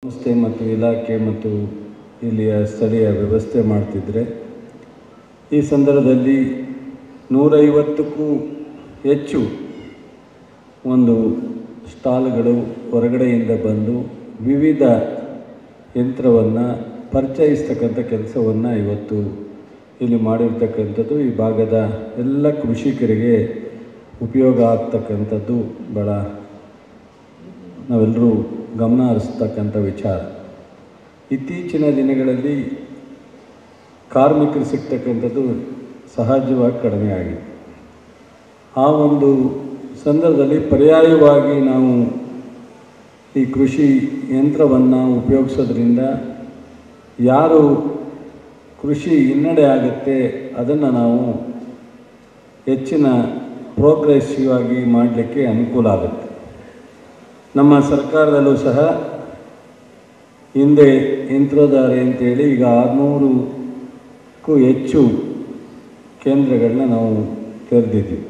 ಸಂಸ್ಥೆ ಮತ್ತು ಇಲಾಖೆ ಮತ್ತು ಇಲ್ಲಿಯ ಸ್ಥಳೀಯ ವ್ಯವಸ್ಥೆ ಮಾಡ್ತಿದ್ದರೆ ಈ ಸಂದರ್ಭದಲ್ಲಿ 150ಕ್ಕೂ ಹೆಚ್ಚು ಒಂದು ಸ್ಟಾಲ್ಗಳು ಹೊರಗಡೆಯಿಂದ ಬಂದು ವಿವಿಧ ಯಂತ್ರವನ್ನು ಪರಿಚಯಿಸ್ತಕ್ಕಂಥ ಕೆಲಸವನ್ನು ಇವತ್ತು ಇಲ್ಲಿ ಮಾಡಿರ್ತಕ್ಕಂಥದ್ದು ಈ ಭಾಗದ ಎಲ್ಲ ಕೃಷಿಕರಿಗೆ ಉಪಯೋಗ ಆಗ್ತಕ್ಕಂಥದ್ದು ಭಾಳ ನಾವೆಲ್ಲರೂ ಗಮನ ಹರಿಸ್ತಕ್ಕಂಥ ವಿಚಾರ. ಇತ್ತೀಚಿನ ದಿನಗಳಲ್ಲಿ ಕಾರ್ಮಿಕರು ಸಿಗ್ತಕ್ಕಂಥದ್ದು ಸಹಜವಾಗಿ ಕಡಿಮೆ ಆಗಿದೆ. ಆ ಒಂದು ಸಂದರ್ಭದಲ್ಲಿ ಪರ್ಯಾಯವಾಗಿ ನಾವು ಈ ಕೃಷಿ ಯಂತ್ರವನ್ನು ಉಪಯೋಗಿಸೋದ್ರಿಂದ ಯಾರು ಕೃಷಿ ಹಿನ್ನಡೆ ಆಗುತ್ತೆ ಅದನ್ನು ನಾವು ಹೆಚ್ಚಿನ ಪ್ರೋಗ್ರೆಸಿವ್ ಆಗಿ ಮಾಡಲಿಕ್ಕೆ ಅನುಕೂಲ ಆಗುತ್ತೆ. ನಮ್ಮ ಸರ್ಕಾರದಲ್ಲೂ ಸಹ ಹಿಂದೆ ಯಂತ್ರೋದ್ಧಾರ ಅಂತೇಳಿ ಈಗ 600ಕ್ಕೂ ಹೆಚ್ಚು ಕೇಂದ್ರಗಳನ್ನ ನಾವು ತೆರೆದಿದ್ದೀವಿ.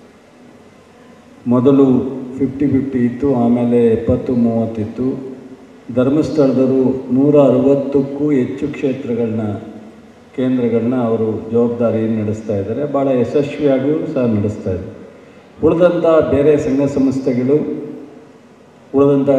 ಮೊದಲು 50-50 ಇತ್ತು, ಆಮೇಲೆ 70-30 ಇತ್ತು. ಧರ್ಮಸ್ಥಳದವರು 160ಕ್ಕೂ ಹೆಚ್ಚು ಕೇಂದ್ರಗಳನ್ನ ಅವರು ಜವಾಬ್ದಾರಿ ನಡೆಸ್ತಾ ಇದ್ದಾರೆ. ಭಾಳ ಯಶಸ್ವಿಯಾಗಿಯೂ ಸಹ ನಡೆಸ್ತಾ ಇದ್ದಾರೆ. ಉಳಿದಂಥ ಬೇರೆ ಸಂಘ ಸಂಸ್ಥೆಗಳು ಉಳಿದಂಥ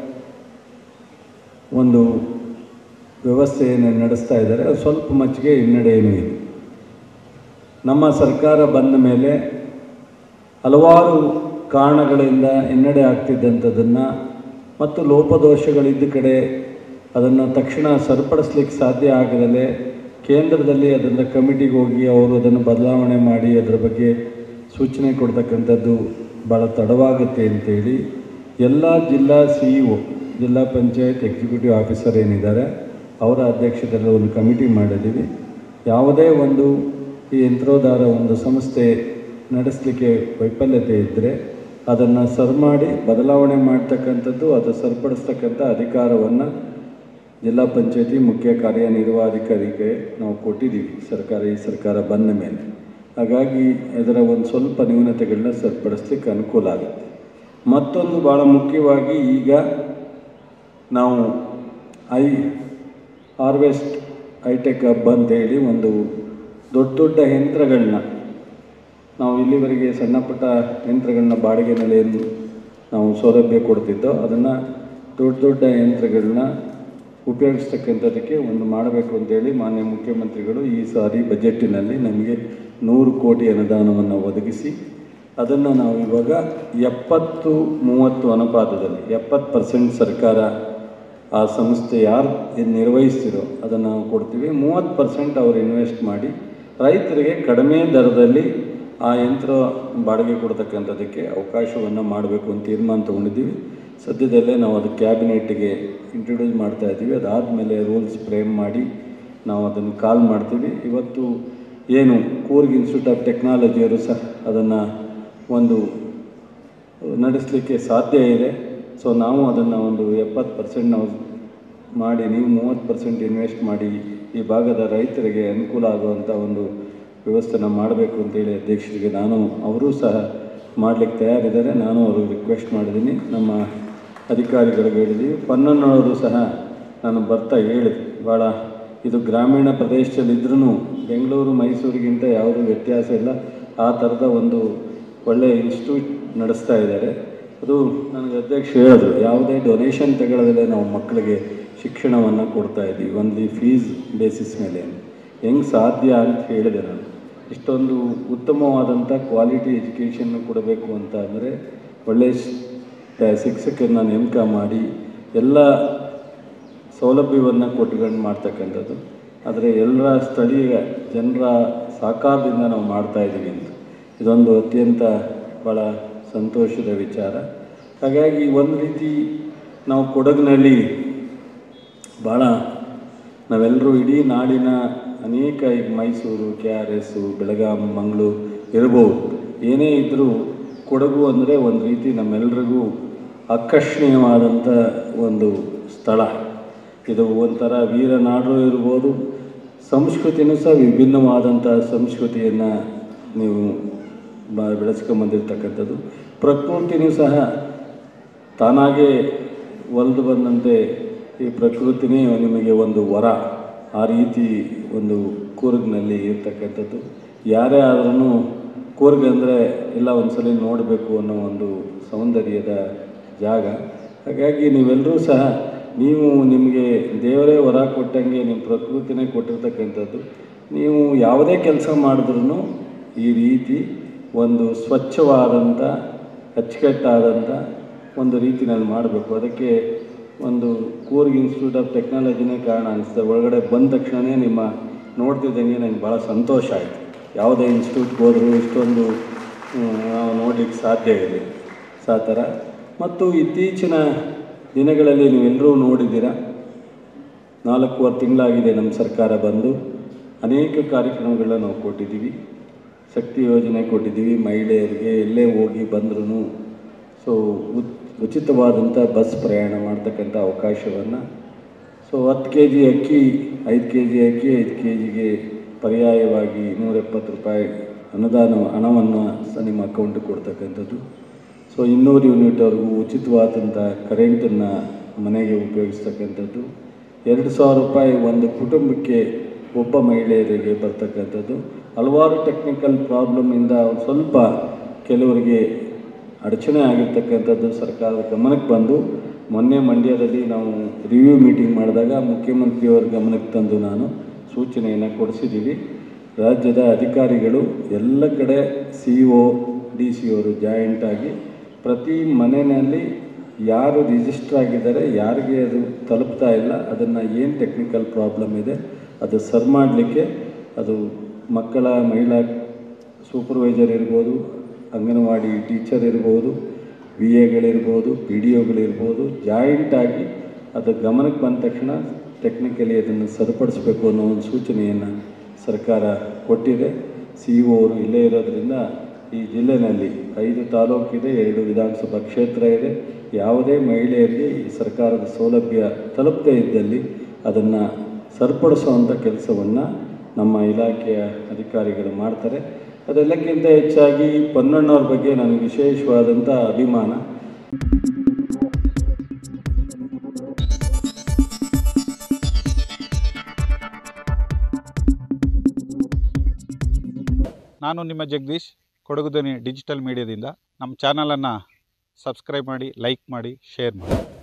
ಒಂದು ವ್ಯವಸ್ಥೆಯನ್ನು ನಡೆಸ್ತಾ ಇದ್ದಾರೆ. ಅದು ಸ್ವಲ್ಪ ಮಟ್ಟಿಗೆ ಹಿನ್ನಡೆಯೂ ಇದೆ. ನಮ್ಮ ಸರ್ಕಾರ ಬಂದ ಮೇಲೆ ಹಲವಾರು ಕಾರಣಗಳಿಂದ ಹಿನ್ನಡೆ ಆಗ್ತಿದ್ದಂಥದ್ದನ್ನು ಮತ್ತು ಲೋಪದೋಷಗಳಿದ್ದ ಕಡೆ ಅದನ್ನು ತಕ್ಷಣ ಸರಿಪಡಿಸ್ಲಿಕ್ಕೆ ಸಾಧ್ಯ ಆಗದಲೇ ಕೇಂದ್ರದಲ್ಲಿ ಅದನ್ನು ಕಮಿಟಿಗೆ ಹೋಗಿ ಅವರು ಅದನ್ನು ಬದಲಾವಣೆ ಮಾಡಿ ಅದರ ಬಗ್ಗೆ ಸೂಚನೆ ಕೊಡ್ತಕ್ಕಂಥದ್ದು ಭಾಳ ತಡವಾಗುತ್ತೆ ಅಂತೇಳಿ ಎಲ್ಲ ಜಿಲ್ಲಾ CEO, ಜಿಲ್ಲಾ ಪಂಚಾಯತ್ ಎಕ್ಸಿಕ್ಯೂಟಿವ್ ಆಫೀಸರ್ ಏನಿದ್ದಾರೆ ಅವರ ಅಧ್ಯಕ್ಷತೆಯಲ್ಲಿ ಒಂದು ಕಮಿಟಿ ಮಾಡಿದ್ದೀವಿ. ಯಾವುದೇ ಒಂದು ಈ ಯಂತ್ರೋದ್ಧಾರ ಒಂದು ಸಂಸ್ಥೆ ನಡೆಸಲಿಕ್ಕೆ ವೈಫಲ್ಯತೆ ಇದ್ದರೆ ಅದನ್ನು ಸರಿ ಮಾಡಿ ಬದಲಾವಣೆ ಮಾಡ್ತಕ್ಕಂಥದ್ದು, ಅದು ಸರಿಪಡಿಸ್ತಕ್ಕಂಥ ಅಧಿಕಾರವನ್ನು ಜಿಲ್ಲಾ ಪಂಚಾಯತಿ ಮುಖ್ಯ ಕಾರ್ಯನಿರ್ವಹಣಾಧಿಕಾರಿಗೆ ನಾವು ಕೊಟ್ಟಿದ್ದೀವಿ ಈ ಸರ್ಕಾರ ಬಂದ ಮೇಲೆ. ಹಾಗಾಗಿ ಇದರ ಒಂದು ಸ್ವಲ್ಪ ನ್ಯೂನತೆಗಳನ್ನ ಸರಿಪಡಿಸ್ಲಿಕ್ಕೆ ಅನುಕೂಲ ಆಗುತ್ತೆ. ಮತ್ತೊಂದು ಭಾಳ ಮುಖ್ಯವಾಗಿ ಈಗ ನಾವು ಹಾರ್ವೆಸ್ಟ್ ಹೈಟೆಕ್ ಹಬ್ ಅಂತೇಳಿ ಒಂದು ದೊಡ್ಡ ಯಂತ್ರಗಳನ್ನ ನಾವು ಇಲ್ಲಿವರೆಗೆ ಸಣ್ಣ ಪುಟ್ಟ ಯಂತ್ರಗಳನ್ನ ಬಾಡಿಗೆ ನೆಲೆಯಲ್ಲಿ ನಾವು ಸೌಲಭ್ಯ ಕೊಡ್ತಿದ್ದೋ ಅದನ್ನು ದೊಡ್ಡ ಯಂತ್ರಗಳನ್ನ ಉಪಯೋಗಿಸ್ತಕ್ಕಂಥದ್ದಕ್ಕೆ ಒಂದು ಮಾಡಬೇಕು ಅಂತೇಳಿ ಮಾನ್ಯ ಮುಖ್ಯಮಂತ್ರಿಗಳು ಈ ಸಾರಿ ಬಜೆಟ್ಟಿನಲ್ಲಿ ನಮಗೆ 100 ಕೋಟಿ ಅನುದಾನವನ್ನು ಒದಗಿಸಿ ಅದನ್ನು ನಾವು ಇವಾಗ 70-30 ಅನುಪಾತದಲ್ಲಿ 70% ಸರ್ಕಾರ ಆ ಸಂಸ್ಥೆ ಯಾರು ನಿರ್ವಹಿಸ್ತಿರೋ ಅದನ್ನು ನಾವು ಕೊಡ್ತೀವಿ. 30% ಅವರು ಇನ್ವೆಸ್ಟ್ ಮಾಡಿ ರೈತರಿಗೆ ಕಡಿಮೆ ದರದಲ್ಲಿ ಆ ಯಂತ್ರ ಬಾಡಿಗೆ ಕೊಡ್ತಕ್ಕಂಥದ್ದಕ್ಕೆ ಅವಕಾಶವನ್ನು ಮಾಡಬೇಕು ಅಂತ ತೀರ್ಮಾನ ತೊಗೊಂಡಿದ್ದೀವಿ. ಸದ್ಯದಲ್ಲೇ ನಾವು ಅದು ಕ್ಯಾಬಿನೆಟ್ಗೆ ಇಂಟ್ರೊಡ್ಯೂಸ್ ಮಾಡ್ತಾಯಿದ್ದೀವಿ. ಅದಾದಮೇಲೆ ರೂಲ್ಸ್ ಫ್ರೇಮ್ ಮಾಡಿ ನಾವು ಅದನ್ನು ಕಾಲ್ ಮಾಡ್ತೀವಿ. ಇವತ್ತು ಏನು ಕೂರ್ಗ್ ಇನ್ಸ್ಟಿಟ್ಯೂಟ್ ಆಫ್ ಟೆಕ್ನಾಲಜಿಯವರು ಸಹ ಅದನ್ನು ಒಂದು ನಡೆಸಲಿಕ್ಕೆ ಸಾಧ್ಯ ಇದೆ. ಸೊ ನಾವು ಅದನ್ನು ಒಂದು 70% ನಾವು ಮಾಡಿ, ನೀವು 30% ಇನ್ವೆಸ್ಟ್ ಮಾಡಿ ಈ ಭಾಗದ ರೈತರಿಗೆ ಅನುಕೂಲ ಆಗುವಂಥ ಒಂದು ವ್ಯವಸ್ಥೆನ ಮಾಡಬೇಕು ಅಂತೇಳಿ ಅಧ್ಯಕ್ಷರಿಗೆ ಅವರೂ ಸಹ ಮಾಡಲಿಕ್ಕೆ ತಯಾರಿದ್ದಾರೆ. ನಾನು ಅವ್ರಿಗೆ ರಿಕ್ವೆಸ್ಟ್ ಮಾಡಿದ್ದೀನಿ, ನಮ್ಮ ಅಧಿಕಾರಿಗಳಿಗೆ ಹೇಳಿದ್ದೀವಿ. ಪನ್ನಣ್ಣವರು ಸಹ ನಾನು ಬರ್ತಾ ಹೇಳಿದೆ, ಭಾಳ ಇದು ಗ್ರಾಮೀಣ ಪ್ರದೇಶದಲ್ಲಿದ್ದರೂ ಬೆಂಗಳೂರು ಮೈಸೂರಿಗಿಂತ ಯಾವುದೂ ವ್ಯತ್ಯಾಸ ಇಲ್ಲ. ಆ ಥರದ ಒಂದು ಒಳ್ಳೆಯ ಇನ್ಸ್ಟಿಟ್ಯೂಟ್ ನಡೆಸ್ತಾ ಇದ್ದಾರೆ. ಅದು ನನಗೆ ಅಧ್ಯಕ್ಷ ಹೇಳಿದ್ರು, ಯಾವುದೇ ಡೊನೇಷನ್ ತಗೊಳ್ಳೋದಲ್ಲೇ ನಾವು ಮಕ್ಕಳಿಗೆ ಶಿಕ್ಷಣವನ್ನು ಕೊಡ್ತಾಯಿದ್ದೀವಿ, ಓನ್ಲಿ ಫೀಸ್ ಬೇಸಿಸ್ ಮೇಲೆ. ಹೆಂಗೆ ಸಾಧ್ಯ ಅಂತ ಹೇಳಿದೆ ನಾನು. ಇಷ್ಟೊಂದು ಉತ್ತಮವಾದಂಥ ಕ್ವಾಲಿಟಿ ಎಜುಕೇಷನ್ನು ಕೊಡಬೇಕು ಅಂತ ಅಂದರೆ ಒಳ್ಳೆಯ ಶಿಕ್ಷಕರನ್ನ ನೇಮಕ ಮಾಡಿ ಎಲ್ಲ ಸೌಲಭ್ಯವನ್ನು ಕೊಟ್ಕೊಂಡು ಮಾಡ್ತಕ್ಕಂಥದ್ದು. ಆದರೆ ಎಲ್ಲರ ಸ್ಥಳೀಯ ಜನರ ಸಹಕಾರದಿಂದ ನಾವು ಮಾಡ್ತಾಯಿದ್ದೀವಿ ಅಂತ ಇದೊಂದು ಅತ್ಯಂತ ಭಾಳ ಸಂತೋಷದ ವಿಚಾರ. ಹಾಗಾಗಿ ಒಂದು ರೀತಿ ನಾವು ಕೊಡಗಿನಲ್ಲಿ ಭಾಳ ನಾವೆಲ್ಲರೂ ಇಡೀ ನಾಡಿನ ಅನೇಕ ಈಗ ಮೈಸೂರು, KRS, ಬೆಳಗಾಂ, ಮಂಗಳೂರು ಇರ್ಬೋದು, ಏನೇ ಇದ್ದರೂ ಕೊಡಗು ಅಂದರೆ ಒಂದು ರೀತಿ ನಮ್ಮೆಲ್ಲರಿಗೂ ಆಕರ್ಷಣೀಯವಾದಂಥ ಒಂದು ಸ್ಥಳ. ಇದು ಒಂಥರ ವೀರನಾಡು ಇರ್ಬೋದು. ಸಂಸ್ಕೃತಿಯೂ ಸಹ ವಿಭಿನ್ನವಾದಂಥ ಸಂಸ್ಕೃತಿಯನ್ನು ನೀವು ಬೆಳೆಸ್ಕೊಂಬಂದಿರ್ತಕ್ಕಂಥದ್ದು. ಪ್ರಕೃತಿಯೂ ಸಹ ತಾನಾಗೇ ಒಲಿದು ಬಂದಂತೆ ಈ ಪ್ರಕೃತಿನೇ ನಿಮಗೆ ಒಂದು ವರ, ಆ ರೀತಿ ಒಂದು ಕೂರ್ಗ್ನಲ್ಲಿ ಇರ್ತಕ್ಕಂಥದ್ದು. ಯಾರೇ ಆದ್ರೂ ಕೂರ್ಗ್ ಅಂದರೆ ಎಲ್ಲ ಒಂದ್ಸಲ ನೋಡಬೇಕು ಅನ್ನೋ ಒಂದು ಸೌಂದರ್ಯದ ಜಾಗ. ಹಾಗಾಗಿ ನೀವೆಲ್ಲರೂ ಸಹ ನಿಮಗೆ ದೇವರೇ ವರ ಕೊಟ್ಟಂಗೆ ನಿಮ್ಮ ಪ್ರಕೃತಿನೇ ಕೊಟ್ಟಿರ್ತಕ್ಕಂಥದ್ದು. ನೀವು ಯಾವುದೇ ಕೆಲಸ ಮಾಡಿದ್ರೂ ಈ ರೀತಿ ಒಂದು ಸ್ವಚ್ಛವಾದಂಥ ಅಚ್ಚುಕಟ್ಟಾದಂಥ ಒಂದು ರೀತಿಯಲ್ಲಿ ಮಾಡಬೇಕು. ಅದಕ್ಕೆ ಒಂದು ಕೂರ್ಗ್ ಇನ್ಸ್ಟಿಟ್ಯೂಟ್ ಆಫ್ ಟೆಕ್ನಾಲಜಿನೇ ಕಾರಣ ಅನಿಸ್ತದೆ. ಒಳಗಡೆ ಬಂದ ತಕ್ಷಣವೇ ನಿಮ್ಮ ನೋಡ್ತಿದ್ದಂಗೆ ನನಗೆ ಭಾಳ ಸಂತೋಷ ಆಯಿತು. ಯಾವುದೇ ಇನ್ಸ್ಟಿಟ್ಯೂಟ್ಗೆ ಹೋದರೂ ಇಷ್ಟೊಂದು ನಾವು ನೋಡಲಿಕ್ಕೆ ಸಾಧ್ಯ ಇದೆ ಆ ಥರ. ಮತ್ತು ಇತ್ತೀಚಿನ ದಿನಗಳಲ್ಲಿ ನೀವೆಲ್ಲರೂ ನೋಡಿದ್ದೀರ, 4 ತಿಂಗಳಾಗಿದೆ ನಮ್ಮ ಸರ್ಕಾರ ಬಂದು. ಅನೇಕ ಕಾರ್ಯಕ್ರಮಗಳನ್ನ ನಾವು ಕೊಟ್ಟಿದ್ದೀವಿ. ಶಕ್ತಿ ಯೋಜನೆ ಕೊಟ್ಟಿದ್ದೀವಿ. ಮಹಿಳೆಯರಿಗೆ ಎಲ್ಲೇ ಹೋಗಿ ಬಂದ್ರೂ ಉಚಿತವಾದಂಥ ಬಸ್ ಪ್ರಯಾಣ ಮಾಡ್ತಕ್ಕಂಥ ಅವಕಾಶವನ್ನು, 10 kg ಅಕ್ಕಿ, 5 kg ಅಕ್ಕಿ, 5 kgಗೆ ಪರ್ಯಾಯವಾಗಿ 270 ರೂಪಾಯಿ ಹಣವನ್ನು ಸಹ ನಿಮ್ಮ ಅಕೌಂಟಿಗೆ ಕೊಡ್ತಕ್ಕಂಥದ್ದು. 200 ಯೂನಿಟ್ವರೆಗೂ ಉಚಿತವಾದಂಥ ಕರೆಂಟನ್ನು ಮನೆಗೆ ಉಪಯೋಗಿಸ್ತಕ್ಕಂಥದ್ದು. 2,000 ರೂಪಾಯಿ ಒಂದು ಕುಟುಂಬಕ್ಕೆ ಒಬ್ಬ ಮಹಿಳೆಯರಿಗೆ ಬರ್ತಕ್ಕಂಥದ್ದು. ಹಲವಾರು ಟೆಕ್ನಿಕಲ್ ಪ್ರಾಬ್ಲಮ್ಮಿಂದ ಸ್ವಲ್ಪ ಕೆಲವರಿಗೆ ಅಡಚಣೆ ಆಗಿರ್ತಕ್ಕಂಥದ್ದು ಸರ್ಕಾರದ ಗಮನಕ್ಕೆ ಬಂದು, ಮೊನ್ನೆ ಮಂಡ್ಯದಲ್ಲಿ ನಾವು ರಿವ್ಯೂ ಮೀಟಿಂಗ್ ಮಾಡಿದಾಗ ಮುಖ್ಯಮಂತ್ರಿಯವರ ಗಮನಕ್ಕೆ ತಂದು ನಾನು ಸೂಚನೆಯನ್ನು ಕೊಡಿಸಿದ್ದೀವಿ. ರಾಜ್ಯದ ಅಧಿಕಾರಿಗಳು ಎಲ್ಲ ಕಡೆ CO, DC ಅವರು ಜಾಯಿಂಟಾಗಿ ಪ್ರತಿ ಮನೆಯಲ್ಲಿ ಯಾರು ರಿಜಿಸ್ಟರ್ ಆಗಿದ್ದಾರೆ, ಯಾರಿಗೆ ಅದು ತಲುಪ್ತಾ ಇಲ್ಲ, ಅದನ್ನು ಏನು ಟೆಕ್ನಿಕಲ್ ಪ್ರಾಬ್ಲಮ್ ಇದೆ ಅದು ಸರ್ ಮಾಡಲಿಕ್ಕೆ, ಅದು ಮಹಿಳಾ ಸೂಪರ್ವೈಸರ್ ಇರ್ಬೋದು, ಅಂಗನವಾಡಿ ಟೀಚರ್ ಇರ್ಬೋದು, VAಗಳಿರ್ಬೋದು, PDOಗಳಿರ್ಬೋದು, ಜಾಯಿಂಟಾಗಿ ಅದು ಗಮನಕ್ಕೆ ಬಂದ ತಕ್ಷಣ ಟೆಕ್ನಿಕಲಿ ಅದನ್ನು ಸರಿಪಡಿಸಬೇಕು ಅನ್ನೋ ಒಂದು ಸೂಚನೆಯನ್ನು ಸರ್ಕಾರ ಕೊಟ್ಟಿದೆ. CO ಅವರು ಇಲ್ಲೇ ಇರೋದರಿಂದ ಈ ಜಿಲ್ಲೆಯಲ್ಲಿ 5 ತಾಲೂಕಿದೆ, 2 ವಿಧಾನಸಭಾ ಕ್ಷೇತ್ರ ಇದೆ. ಯಾವುದೇ ಮಹಿಳೆಯರಿಗೆ ಈ ಸರ್ಕಾರದ ಸೌಲಭ್ಯ ತಲುಪದೇ ಇದ್ದಲ್ಲಿ ಅದನ್ನು ಸರಿಪಡಿಸುವಂಥ ಕೆಲಸವನ್ನು ನಮ್ಮ ಇಲಾಖೆಯ ಅಧಿಕಾರಿಗಳು ಮಾಡ್ತಾರೆ. ಅದೆಲ್ಲಕ್ಕಿಂತ ಹೆಚ್ಚಾಗಿ ಪೊನ್ನಣ್ಣವ್ರ ಬಗ್ಗೆ ನನಗೆ ವಿಶೇಷವಾದಂಥ ಅಭಿಮಾನ. ನಾನು ನಿಮ್ಮ ಜಗದೀಶ್, ಕೊಡಗು ಧ್ವನಿ ಡಿಜಿಟಲ್ ಮೀಡಿಯಾದಿಂದ. ನಮ್ಮ ಚಾನಲನ್ನು ಸಬ್ಸ್ಕ್ರೈಬ್ ಮಾಡಿ, ಲೈಕ್ ಮಾಡಿ, ಶೇರ್ ಮಾಡಿ.